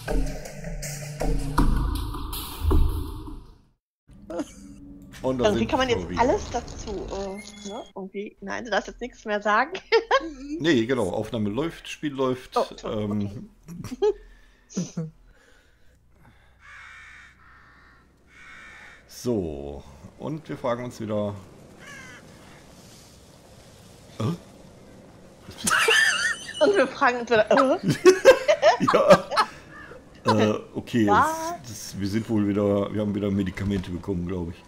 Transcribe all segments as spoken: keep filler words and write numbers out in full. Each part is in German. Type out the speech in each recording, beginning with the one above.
Und da Irgendwie kann man jetzt wieder. alles dazu, äh, ne? Irgendwie, nein, du darfst jetzt nichts mehr sagen. Nee, genau, Aufnahme läuft, Spiel läuft. Oh, toll, ähm, okay. So, und wir fragen uns wieder... Äh? Und wir fragen uns wieder, äh? Ja. Äh, okay, Was? das, das, wir sind wohl wieder, wir haben wieder Medikamente bekommen, glaube ich.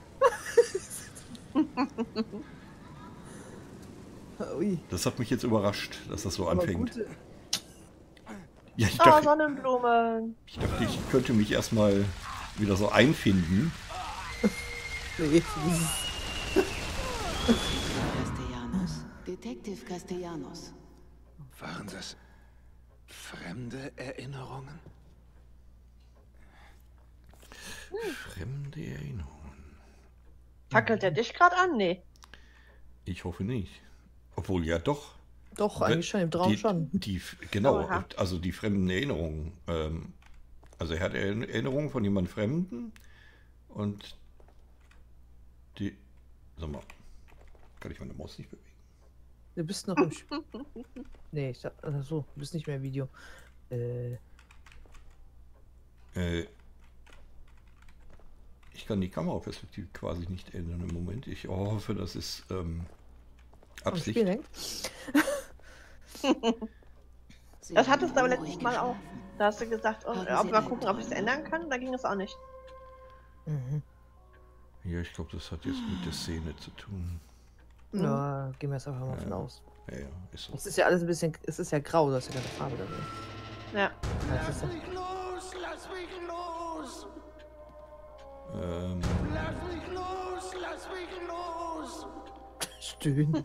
Ui. Das hat mich jetzt überrascht, dass das so Aber anfängt. gute- Ja, ich Oh, dachte, Sonnenblumen. ich dachte, ich könnte mich erstmal wieder so einfinden. Nee, das ist Castellanos, Detective Castellanos. Waren das fremde Erinnerungen? Fremde Erinnerungen. Fackelt er dich gerade an? Nee. Ich hoffe nicht. Obwohl, ja doch. doch eigentlich schon im Traum die, schon. Die, genau, Oha. also die fremden Erinnerungen. Ähm, also er hat Erinnerungen von jemand Fremden und die... Sag mal, kann ich meine Maus nicht bewegen? Du bist noch im Spiel. Nee, ich sag, ach so, du bist nicht mehr im Video. Äh, Äh, ich kann die Kameraperspektive quasi nicht ändern im Moment. Ich hoffe, das ist ähm, am Absicht. Spiel hängt. Das hattest du aber letztes Mal auch. Da hast du gesagt, oh, Haben ob Sie mal einen gucken, ob ich es Träumer? ändern kann. Da ging es auch nicht. Mhm. Ja, ich glaube, das hat jetzt mit der Szene zu tun. Ja, gehen wir jetzt einfach mal von Ja. aus. Ja, ja, ist so. Es ist ja alles ein bisschen, es ist ja grau, da ist ja keine Farbe dabei. Ja. Das ist ja, mich los! Lass mich los! Ähm, Lass mich los! Lass mich los! stöhnen.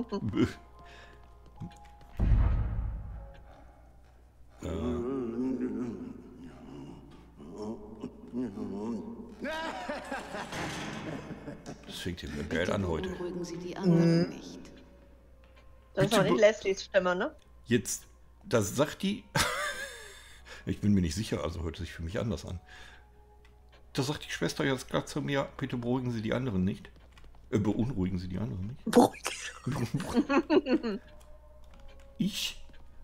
das fängt hier wieder geil an heute. Beunruhigen Sie die anderen nicht. Das ist Bitte aber nicht be- Leslies Stimme, ne? Jetzt, das sagt die... ich bin mir nicht sicher, also hört sich für mich anders an. Da sagt die Schwester jetzt gerade zu mir, bitte beruhigen Sie die anderen nicht. Äh, beunruhigen Sie die anderen nicht. Ich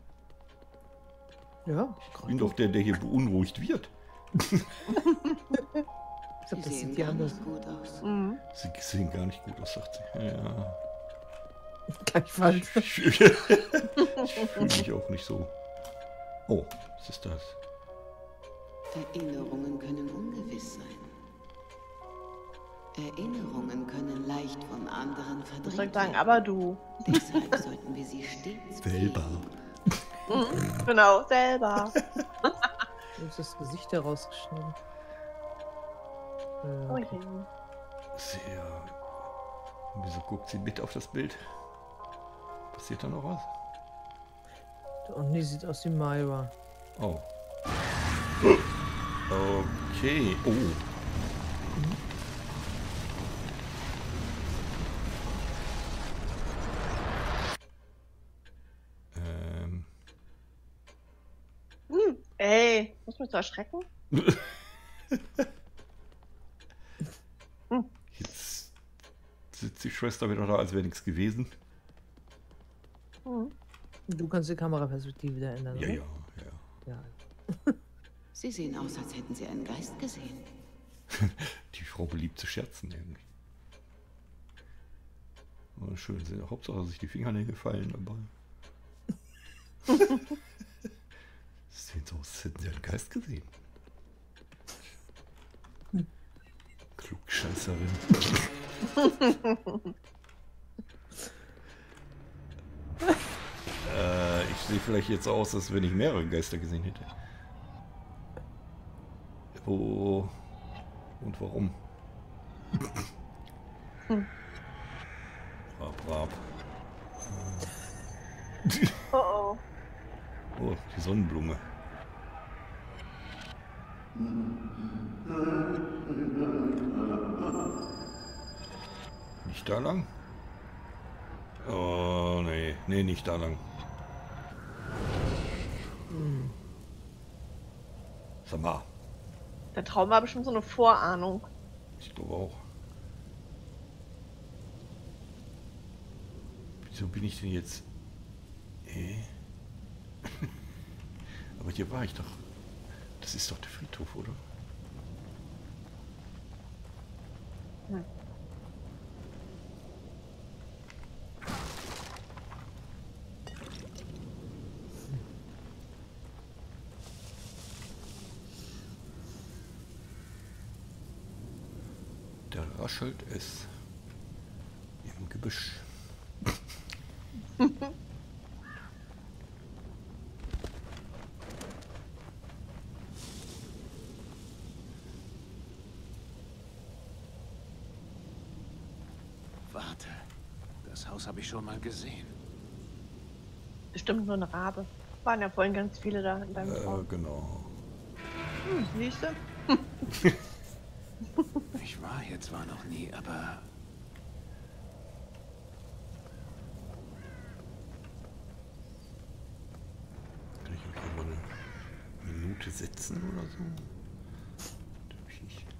Ja, bin doch der, der hier beunruhigt wird. ich Sie glaub, das sehen sieht die gar anders. nicht gut aus. Mhm. Sie sehen gar nicht gut aus, sagt sie. Ja. Gleichfalls. Ich fühle mich auch nicht so. Oh, was ist das? Erinnerungen können ungewiss sein. Erinnerungen können leicht von anderen Was soll verdrängt ich sagen? werden. Aber du. Deshalb sollten wir sie stets Selber. pflegen. Mhm. Genau, selber. Wo ist das Gesicht herausgeschnitten? Oh Äh, je. Sehr. Wieso guckt sie mit auf das Bild? Passiert da noch was? und die sieht aus wie Myra. Oh. Okay. Oh. Ähm. Hm. Ey, muss mich so erschrecken? Jetzt sitzt die Schwester wieder da, als wäre nichts gewesen. Mhm. Du kannst die Kameraperspektive wieder ändern, Ja, oder? ja, ja. Ja. Sie sehen aus, als hätten Sie einen Geist gesehen. Die Frau beliebt zu scherzen irgendwie. Oh, schön, sehr. Hauptsache sich die Fingernägel fallen dabei. Sieht so aus, als hätten sie einen Geist gesehen. Klugscheißerin. äh, ich sehe vielleicht jetzt aus, als wenn ich mehrere Geister gesehen hätte. Wo und warum? Hm. Rap, rap. Oh oh. Oh, die Sonnenblume. Nicht da lang? Oh, nee. Nee, nicht da lang. Sag mal. Der Traum war bestimmt so eine Vorahnung. Ich glaube auch. Wieso bin ich denn jetzt... Hä? Aber hier war ich doch. Das ist doch der Friedhof, oder? Hm. Da raschelt es im Gebüsch. Warte. Das Haus habe ich schon mal gesehen. Bestimmt nur eine Rabe. Waren ja vorhin ganz viele da in deinem Äh, Traum. genau. Hm, siehst du? Ich war hier zwar noch nie, aber... Kann ich mich mal eine Minute setzen oder so? Darf ich nicht.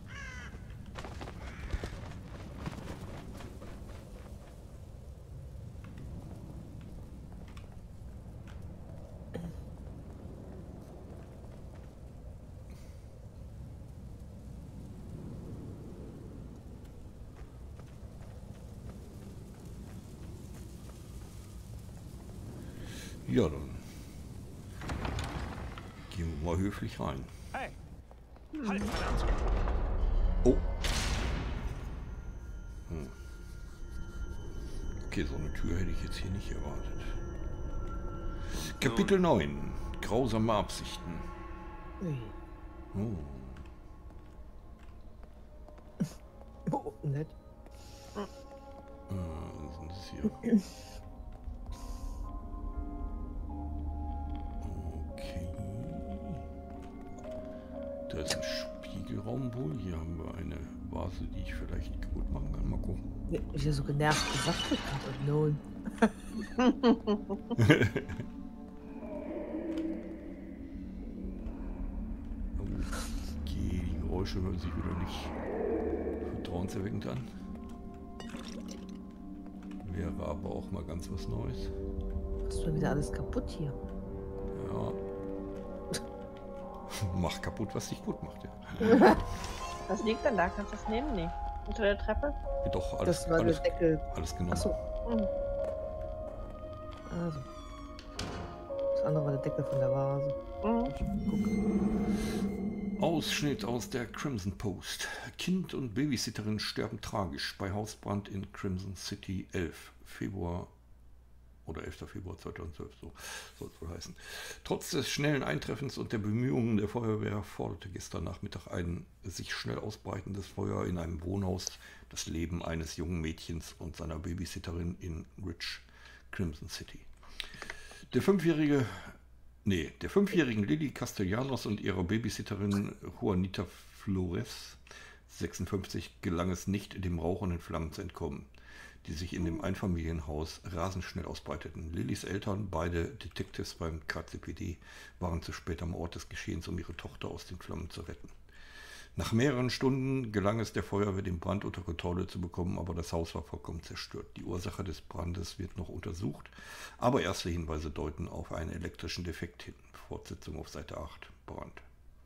Ja, dann gehen wir mal höflich rein. Hey! Halt, verdammt! Oh. Hm. Okay, so eine Tür hätte ich jetzt hier nicht erwartet. Kapitel neun. Grausame Absichten. Ui. Oh. Oh, nett. Äh, was ist denn das hier? Okay. Da ist ein Spiegelraum wohl. Hier haben wir eine Vase, die ich vielleicht kaputt machen kann. Mal gucken. Ja, ich ja so genervt gesagt wird gerade. Null. Okay, die Geräusche hören sich wieder nicht vertrauenserweckend an. Wäre aber auch mal ganz was Neues. Machst du wieder alles kaputt hier? Ja. Mach kaputt, was dich gut macht, ja. Was liegt denn da? Kannst du das nehmen? Nee. Unter der Treppe? Ja, doch, alles, Das war alles, der Deckel. alles genommen. Achso, Hm. also. Das andere war der Deckel von der Vase. Mhm. Guck. Ausschnitt aus der Crimson Post. Kind und Babysitterin sterben tragisch bei Hausbrand in Crimson City. elf Februar oder elfter Februar zweitausendzwölf, so soll es wohl heißen. Trotz des schnellen Eintreffens und der Bemühungen der Feuerwehr forderte gestern Nachmittag ein sich schnell ausbreitendes Feuer in einem Wohnhaus das Leben eines jungen Mädchens und seiner Babysitterin in Rich, Crimson City. Der fünfjährige Nee, der fünfjährigen Lily Castellanos und ihrer Babysitterin Juanita Flores, sechsundfünfzig, gelang es nicht, dem Rauch und den Flammen zu entkommen, die sich in dem Einfamilienhaus rasend schnell ausbreiteten. Lillys Eltern, beide Detectives beim K C P D, waren zu spät am Ort des Geschehens, um ihre Tochter aus den Flammen zu retten. Nach mehreren Stunden gelang es der Feuerwehr, den Brand unter Kontrolle zu bekommen, aber das Haus war vollkommen zerstört. Die Ursache des Brandes wird noch untersucht, aber erste Hinweise deuten auf einen elektrischen Defekt hin. Fortsetzung auf Seite acht. Brand.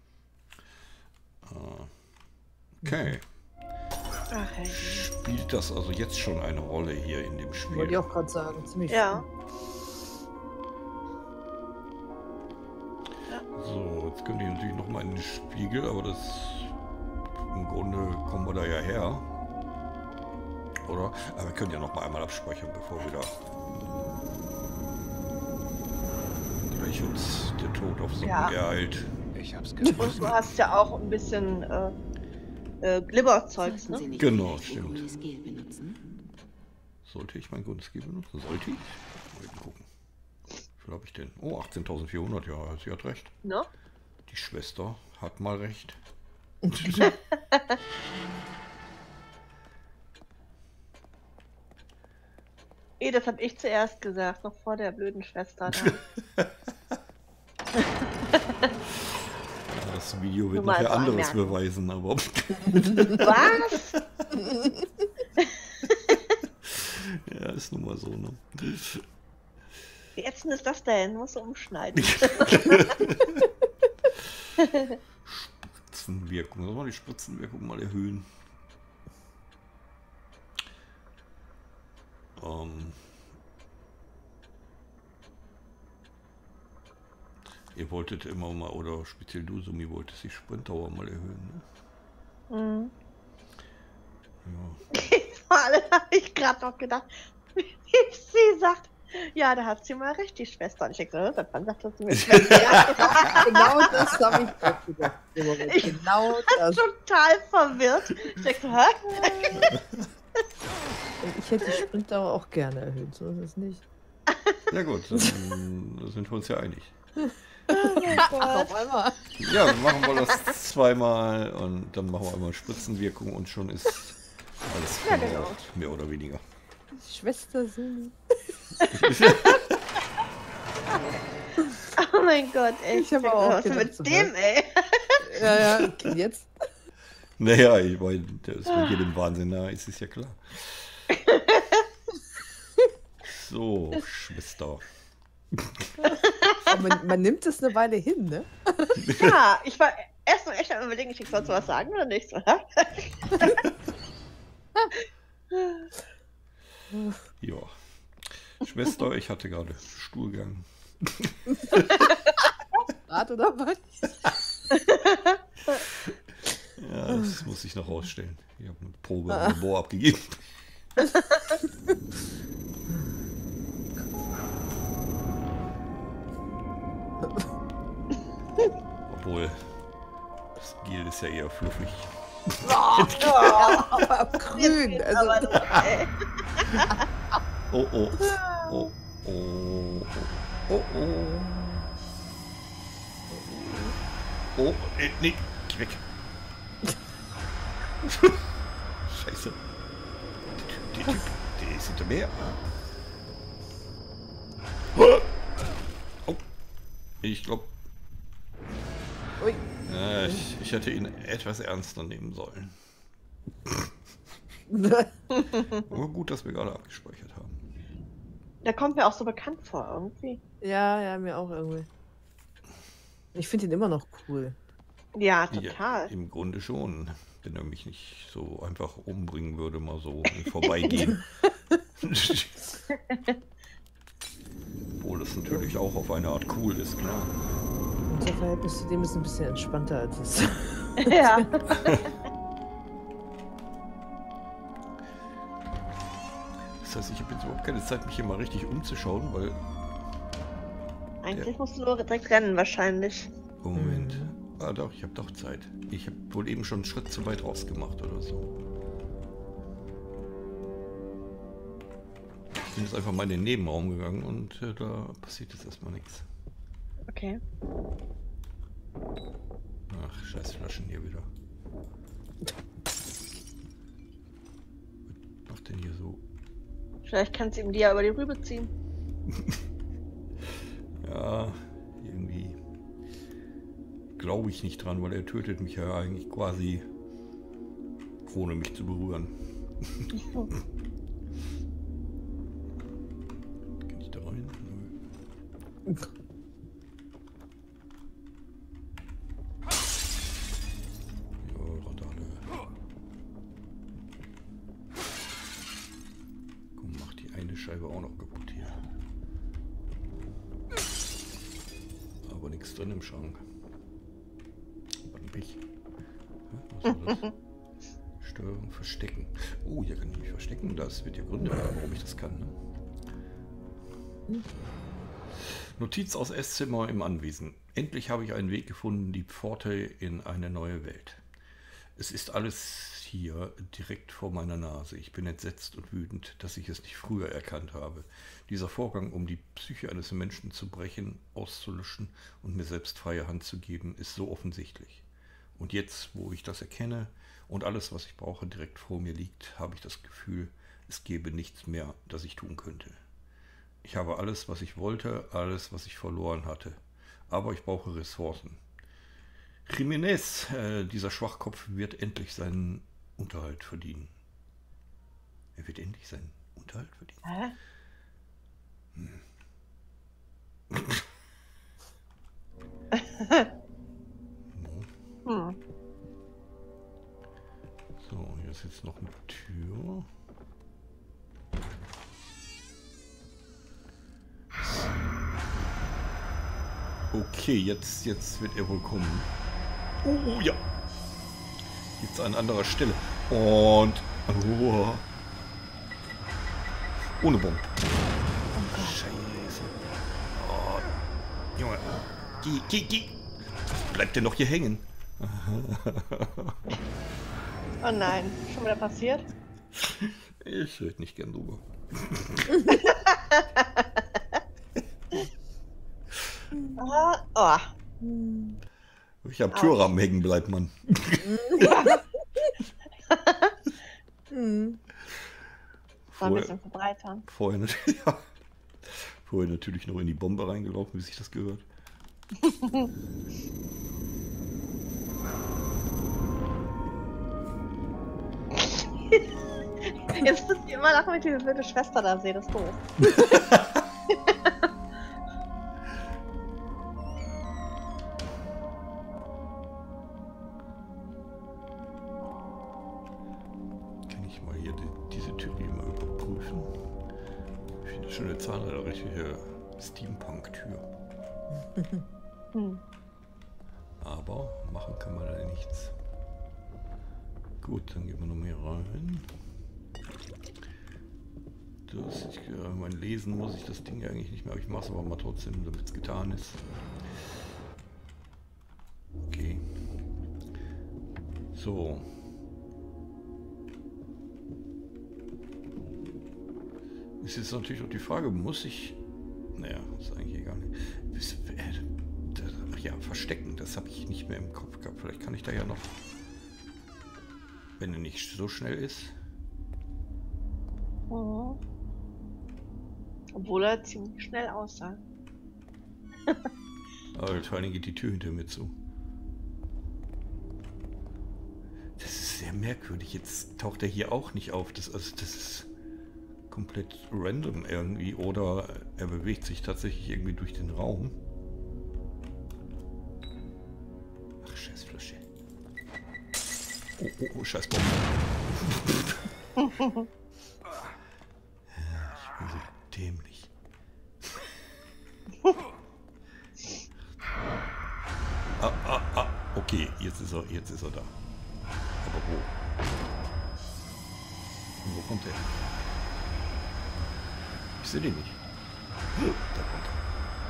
Okay. Ach, hey. Spielt das also jetzt schon eine Rolle hier in dem Spiel? Wollte ich auch gerade sagen. Ziemlich Ja. So, jetzt könnt ihr natürlich noch mal in den Spiegel, aber das im Grunde kommen wir da ja her. Oder? Aber wir können ja noch mal einmal abspeichern, bevor wir da gleich uns der Tod auf so Ja. ereilt. Ich hab's Und gefunden. du hast ja auch ein bisschen äh, äh, Glibberzeugs, Sollten Sie ne? nicht Genau, vielleicht Ihr stimmt. grünes Gel benutzen? Sollte ich mein Gunstgel benutzen? Sollte ich? Mal eben gucken. Wie viel habe ich denn? Oh, achtzehntausendvierhundert, ja, sie hat recht. Ne? Die Schwester hat mal recht. Eh, das habe ich zuerst gesagt, noch vor der blöden Schwester. Da. Das Das Video wird Nur mal nachher als anderes Anmerkung. beweisen, aber Was? ja, ist nun mal so, ne? Wie ätzend ist das denn? Muss umschneiden. Spritzenwirkung. Sollen wir die Spritzenwirkung mal erhöhen? Ähm. Ihr wolltet immer mal, oder speziell du, Sumi, wolltest die Sprintdauer mal erhöhen, ne? Mhm. Ja. Vor allem habe ich gerade noch gedacht, wie sie sagt, ja, da hat sie mal richtig Schwester. Und ich denke, so, wann sagt das mir Schwester? Genau das habe ich auch gedacht. im Moment. Ich Genau das. Total verwirrt. Ich denke, so, hä? Ich hätte die Sprintdauer auch gerne erhöht, so ist es nicht. Ja gut, dann sind wir uns ja einig. Auf einmal. Ja, dann machen wir das zweimal und dann machen wir einmal Spritzenwirkung und schon ist alles Ja, verbraucht, genau. mehr oder weniger. Schwester Sumi. Oh mein Gott, ey. Ich habe denke, auch was ist gedacht, mit so, dem, ey? Ja, ja, jetzt. Naja, ich meine, der ist mit jedem Wahnsinn nah, ist es ja klar. So, Schwester. Aber man, man nimmt es eine Weile hin, ne? Ja, ich war erst mal echt am überlegen, ich soll was sagen oder nicht. So, hä? Ja. Schwester, ich hatte gerade Stuhlgang. Rat oder was? Ja, das muss ich noch rausstellen. Ich habe eine Probe im Labor abgegeben. Obwohl, das Gel ist ja eher fluffig. Aber grün. Also, Aber das, ey. Oh oh. Oh oh. Oh oh. Oh, äh, nee, geh weg. Scheiße. Der Typ, der ist hinter mir. Oh. Ich glaube, ui. ja, ich, ich hätte ihn etwas ernster nehmen sollen. Aber gut, dass wir gerade abgespeichert haben. Der kommt mir auch so bekannt vor, irgendwie. Ja, ja, mir auch irgendwie. Ich finde ihn immer noch cool. Ja, total. Ja, im Grunde schon. Wenn er mich nicht so einfach umbringen würde, mal so im Vorbeigehen. Obwohl das natürlich auch auf eine Art cool ist, klar. Unser Verhältnis zu dem ist ein bisschen entspannter als es. Ja. Das heißt, ich habe jetzt überhaupt keine Zeit, mich hier mal richtig umzuschauen, weil... Eigentlich musst du nur direkt rennen, wahrscheinlich. Oh, Moment. Ah doch, ich habe doch Zeit. Ich habe wohl eben schon einen Schritt zu weit rausgemacht oder so. Ich bin jetzt einfach mal in den Nebenraum gegangen und äh, da passiert jetzt erstmal nichts. Okay. Ach, scheiß Flaschen hier wieder. Was macht denn hier so? Vielleicht kannst du ihm die ja über die Rübe ziehen. Ja, irgendwie glaube ich nicht dran, weil er tötet mich ja eigentlich quasi ohne mich zu berühren. Kann ich da rein? Nö. Ja, Randale. Komm, mach die eine Scheibe auch noch kaputt hier. Aber nichts drin im Schrank. Was ein Pech. Hä, was war das? Steuerung verstecken. Oh, hier kann ich mich verstecken. Das wird ja Gründe haben, warum ich das kann. Ne? Notiz aus Esszimmer im Anwesen. Endlich habe ich einen Weg gefunden, die Pforte in eine neue Welt. Es ist alles hier direkt vor meiner Nase. Ich bin entsetzt und wütend, dass ich es nicht früher erkannt habe. Dieser Vorgang, um die Psyche eines Menschen zu brechen, auszulöschen und mir selbst freie Hand zu geben, ist so offensichtlich. Und jetzt, wo ich das erkenne und alles, was ich brauche, direkt vor mir liegt, habe ich das Gefühl, es gäbe nichts mehr, das ich tun könnte. Ich habe alles, was ich wollte, alles, was ich verloren hatte. Aber ich brauche Ressourcen. Jiménez, äh, dieser Schwachkopf, wird endlich seinen Unterhalt verdienen. Er wird endlich seinen Unterhalt verdienen. Hä? Hm. So, hier ist jetzt noch eine Tür. Okay, jetzt, jetzt wird er wohl kommen. Oh ja. Jetzt an anderer Stelle. Und... Oh. Ohne Bomben. Scheiße. Oh. Junge. Geh, geh, geh. Bleibt der noch hier hängen? Oh nein, schon wieder passiert? Ich rede nicht gern drüber. Ah, oh. Ich hab Türrahmen hängen, bleibt man. Hm. War ein bisschen verbreitern. Vorher, natürlich- ja. Vorher natürlich noch in die Bombe reingelaufen, wie sich das gehört. Jetzt müsst ihr immer lachen, wenn ich diese blöde Schwester da sehe, das ist doof. Kann ich mal hier die, diese Tür mal überprüfen? Ich finde schon eine Zahl eine richtige Steampunk-Tür. Hm. Aber machen kann man da nichts. Gut, dann gehen wir noch mehr rein. Das, ich, äh, mein Lesen muss ich das Ding eigentlich nicht mehr, aber ich mache es aber mal trotzdem, damit es getan ist. Okay. So. Ist jetzt natürlich auch die Frage, muss ich... Naja, ist eigentlich egal. Bis, äh, das, ach ja, verstecken, das habe ich nicht mehr im Kopf gehabt. Vielleicht kann ich da ja noch... Wenn er nicht so schnell ist. Mhm. Obwohl er ziemlich schnell aussah. Aber vor allem geht die Tür hinter mir zu. Das ist sehr merkwürdig. Jetzt taucht er hier auch nicht auf. Das, also das ist komplett random irgendwie. Oder er bewegt sich tatsächlich irgendwie durch den Raum. Ach, scheiß Flasche. Oh, oh, oh, scheiß Bombe. Ja, ich bin so dämlich. Ah, ah, ah. Okay, jetzt ist er, jetzt ist er da. Aber wo? Und wo kommt er? Ich sehe den nicht. Da kommt er.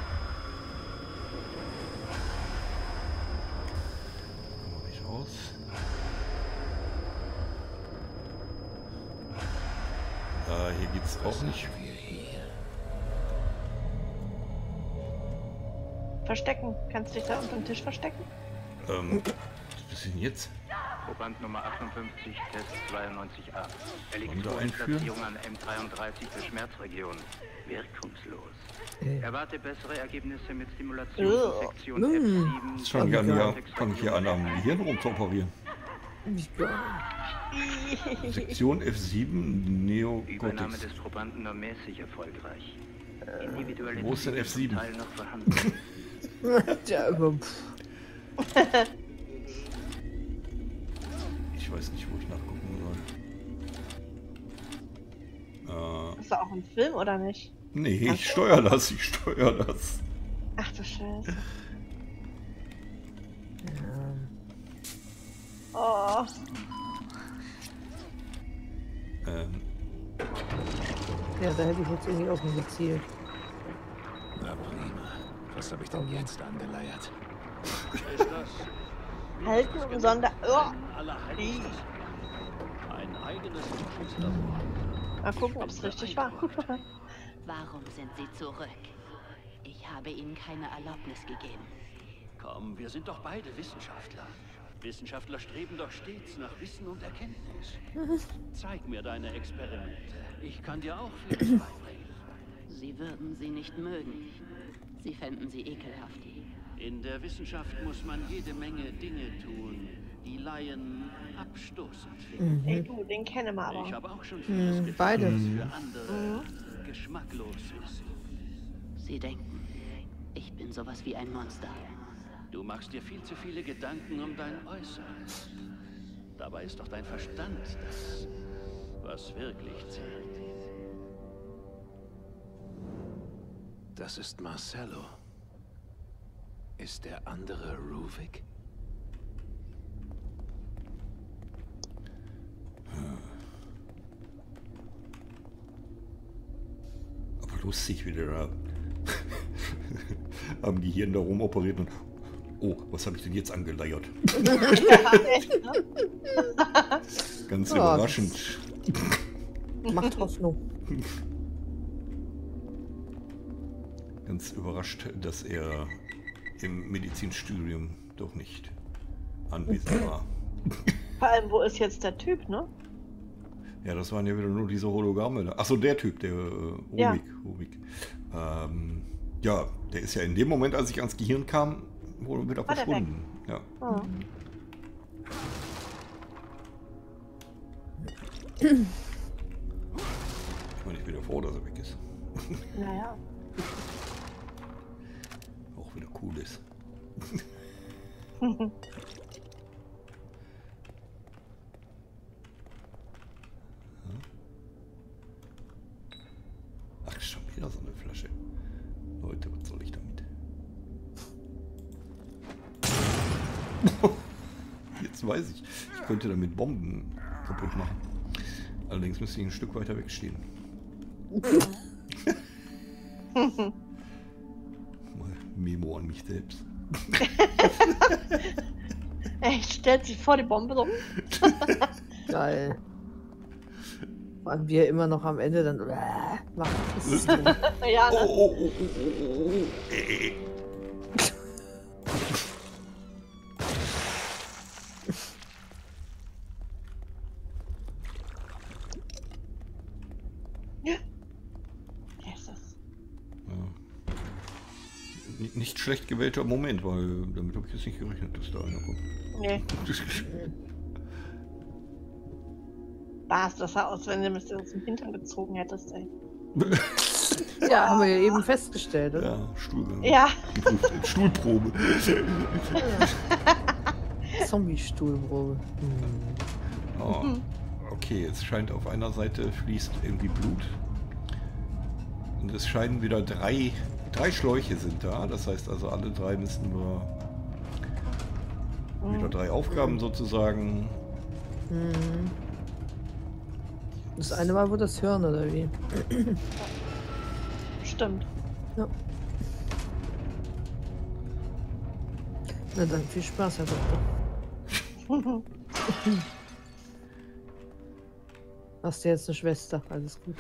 Kommen wir nicht raus. Äh, hier geht's auch nicht. Verstecken. Kannst du dich da unter dem Tisch verstecken? Ähm, was ist denn jetzt? Proband Nummer achtundfünfzig, Test zweiundneunzig a. da einführen? Elektronenplatzierung an M dreiunddreißig der Schmerzregion. Wirkungslos. Äh. Erwarte bessere Ergebnisse mit Stimulation Ugh. von Sektion Mm. F sieben. Jetzt fange ich an, hier, fang ich hier an, am Gehirn rum zu operieren. Nicht gar Sektion F sieben, Übernahme Neocortex. des Probanden nur mäßig erfolgreich. Individuelle wo ist denn F sieben? Teil noch vorhanden. nicht. Ja, aber pff. Ich weiß nicht, wo ich nachgucken soll. Äh, Ist da auch ein Film oder nicht? nee, ich steuere das, ich steuere das. Ach du Scheiße. Ähm, Oh. Ähm, ja, da hätte ich jetzt irgendwie auf ihn gezielt. Na prima. Was habe ich denn jetzt angeleiert? Ist das Halten im Sonder... Oh. Allerheiligstes? Ein eigenes Forschungslabor. Mal gucken, ob es richtig war. Warum sind Sie zurück? Ich habe Ihnen keine Erlaubnis gegeben. Komm, wir sind doch beide Wissenschaftler. Wissenschaftler streben doch stets nach Wissen und Erkenntnis. Zeig mir deine Experimente. Ich kann dir auch vieles beibringen. Sie würden sie nicht mögen. Sie fänden sie ekelhaft. In der Wissenschaft muss man jede Menge Dinge tun, die Laien abstoßend finden. Ey, du, den kennen wir aber. Ich habe auch schon vieles Mhm, getan, beide. was für andere geschmacklos ist. Sie denken, ich bin sowas wie ein Monster. Du machst dir viel zu viele Gedanken um dein Äußeres. Dabei ist doch dein Verstand das, was wirklich zählt. Das ist Marcello. Ist der andere Ruvik? Aber lustig, wie der da am Gehirn da rumoperiert und oh, was habe ich denn jetzt angeleiert? Ganz Ja, überraschend. Macht Hoffnung. Ganz überrascht, dass er im Medizinstudium doch nicht anwesend war. Vor allem, wo ist jetzt der Typ, ne? Ja, das waren ja wieder nur diese Hologramme da. Achso, der Typ, der äh, Ja. Rubik. Rubik. Ähm, ja, der ist ja in dem Moment, als ich ans Gehirn kam, wohl wieder War der verschwunden. Ja. Oh. Ich meine, ich bin ja froh, dass er weg ist. Naja. Auch wieder cool ist. Ach, schon wieder so eine Flasche. Leute, was soll ich damit? Jetzt weiß ich. Ich könnte damit Bomben kaputt machen. Allerdings müsste ich ein Stück weiter wegstehen. Mal Memo an mich selbst. Ey, stellt sich vor die Bombe so. Geil. Vor allem wie er immer noch am Ende dann äh, macht. Das ist so- Ja, ne? Oh, oh, oh, oh, oh, oh. Äh, äh. Jesus. Ja. N- Nicht schlecht gewählter Moment, weil damit habe ich jetzt nicht gerechnet, dass da einer kommt. Nee. Was, das sah aus, wenn du mich aus dem Hintern gezogen hättest, ey. Ja, haben wir ja eben festgestellt, oder? Ja, Stuhlgang. Ja. Stuhlprobe. Zombie-Stuhlprobe. Hm. Oh, okay, es scheint auf einer Seite fließt irgendwie Blut. Und es scheinen wieder drei, drei Schläuche sind da. Das heißt also, alle drei müssen wir wieder drei Aufgaben sozusagen. Hm. Das eine Mal, wo das hören, oder wie? Stimmt. Ja. Na dann, viel Spaß, Herr Doktor. Hast du jetzt eine Schwester? Alles gut.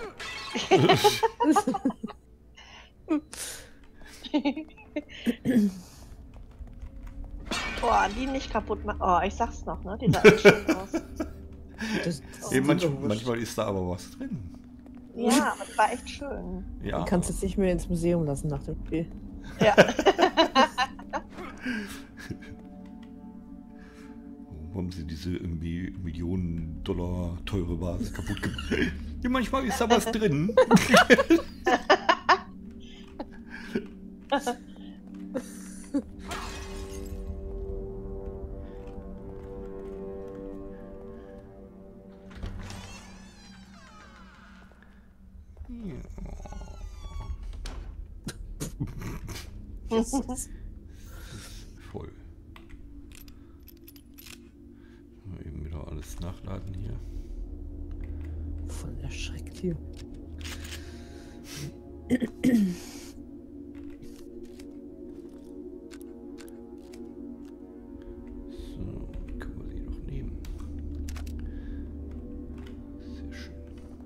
Boah, die nicht kaputt machen. Oh, ich sag's noch, ne? Die sah echt schön aus. Das, das Ey, ist manch, super wurscht. manchmal ist da aber was drin. Ja, aber die war echt schön. Ja. Du kannst jetzt nicht mehr ins Museum lassen nach dem Spiel. Ja. Warum haben sie diese irgendwie Millionen Dollar teure Vase kaputt gemacht? Ja, manchmal ist da was drin. Voll. Mal eben wieder alles nachladen hier. Voll erschreckt hier. So, können wir sie doch nehmen. Sehr schön.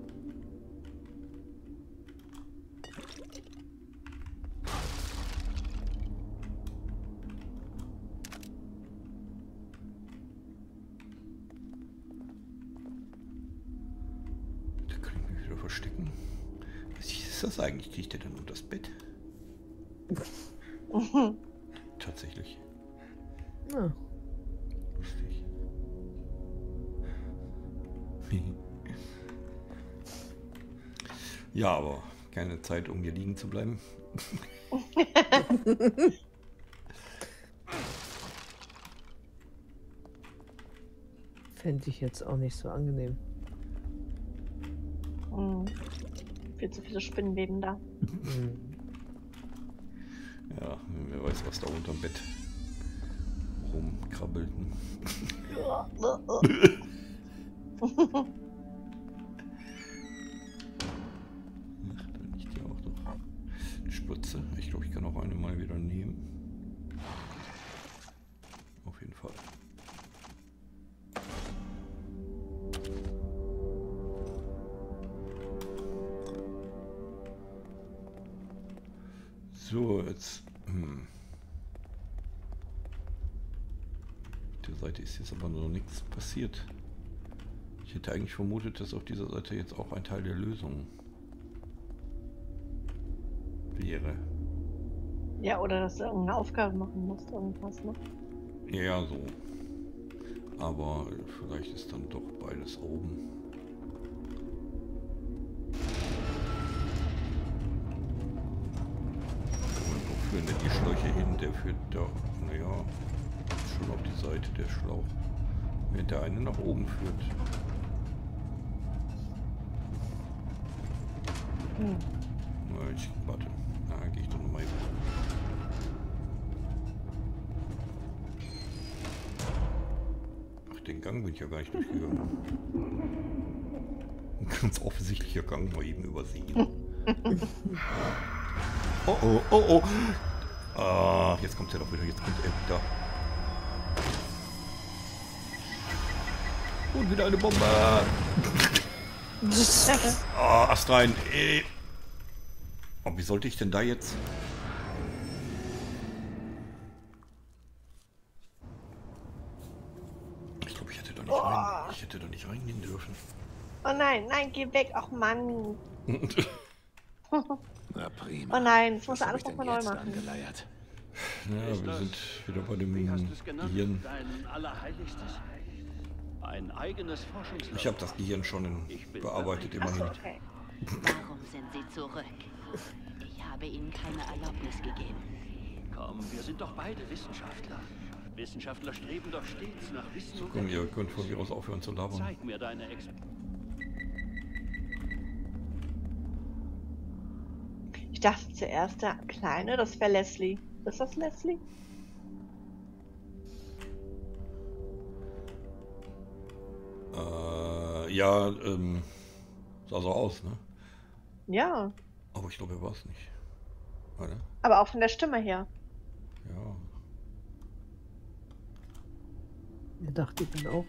Da kann ich mich wieder verstecken. Was ist das eigentlich? Kriegt der denn unter das Bett? tatsächlich. Ja. Lustig. Ja, aber keine Zeit, um hier liegen zu bleiben. Fände ich jetzt auch nicht so angenehm. Hm. Viel zu viele Spinnenweben da. Hm. Ja, wer weiß, was da unterm Bett rumkrabbelten. Ach, da liegt ja auch noch eine Spritze. Ich glaube, ich kann auch eine mal wieder nehmen. Auf jeden Fall. So, jetzt. Hm. Auf der Seite ist jetzt aber noch nichts passiert. Ich hätte eigentlich vermutet, dass auf dieser Seite jetzt auch ein Teil der Lösung wäre. Ja, oder dass du irgendeine Aufgabe machen musst, irgendwas, ne? Ja, so. Aber vielleicht ist dann doch beides oben. Wo führen denn die Schläuche hin? Der führt da, naja, schon auf die Seite der Schlauch. Während der eine nach oben führt. Hm. Na, ich warte. Na, gehe ich doch nochmal hin. Ach, den Gang bin ich ja gar nicht durchgegangen. Ein ganz offensichtlicher Gang mal eben übersehen. Oh oh, oh oh. Ah, jetzt kommt er doch wieder, jetzt kommt er wieder. Und wieder eine Bombe. Ah, Ast rein. Ey. Oh, wie sollte ich denn da jetzt? Ich glaube, ich hätte da nicht Oh. rein. Ich hätte da nicht reingehen dürfen. Oh nein, nein, geh weg, ach Mann. Na prima. Oh nein, das Was muss er hab alles ich denn nochmal neu jetzt machen. angeleiert? Ja, Ist wir das- sind wieder bei dem Wie hast du es genannt? Gehirn. Dein Allerheiligstes? Ein eigenes Forschungslabor. Ich habe das Gehirn schon in, Ich bin bearbeitet, bereit. immerhin. Achso, okay. Warum sind Sie zurück? Ich habe Ihnen keine Erlaubnis gegeben. Komm, wir sind doch beide Wissenschaftler. Wissenschaftler streben doch stets nach Wissen und Komm, ihr Erkenntnis. könnt von mir aus aufhören zu labern. Zeig mir deine Ex... Ich dachte zuerst, der Kleine, das wäre Leslie. Ist das Leslie? Äh, ja, ähm, sah so aus, ne? Ja, Aber ich glaube, er war es nicht. Oder? aber auch von der Stimme her. Ja. Ja, dachte ich dann auch.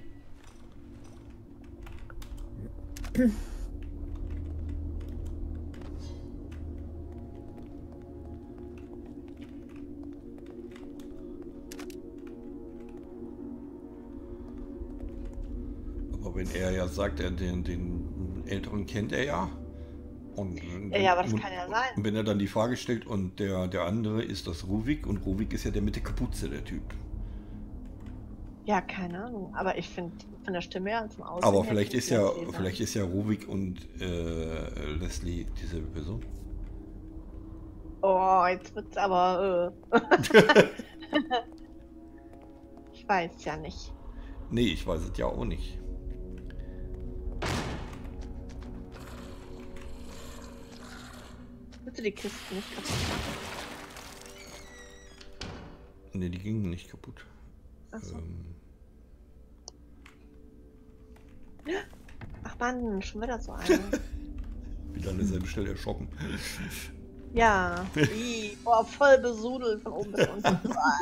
Aber wenn er ja sagt, er den, den Älteren kennt er ja. Und, Ja, ja, aber das und, kann ja sein. Und wenn er dann die Frage stellt und der, der andere ist das Ruvik und Ruvik ist ja der mit der Kapuze, der Typ. Ja, keine Ahnung. Aber ich finde von der Stimme her und zum Aussehen Aber her vielleicht könnte ist ja, Leslie sein. vielleicht ist ja Ruvik und äh, Leslie dieselbe Person. Oh, jetzt wird's aber. Äh. Ich weiß ja nicht. Nee, ich weiß es ja auch nicht. Bitte die Kisten nicht kaputt machen. Nee, die gingen nicht kaputt. Achso. Ähm, Ach Mann, schon wieder so eine. wieder an derselben Stelle erschrocken. Ja. Ih, boah, voll besudelt von oben bis unten.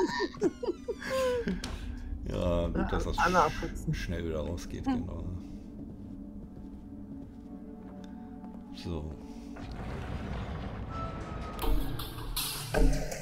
Ja, gut, dass das Einmal abputzen. schnell wieder rausgeht, genau. So.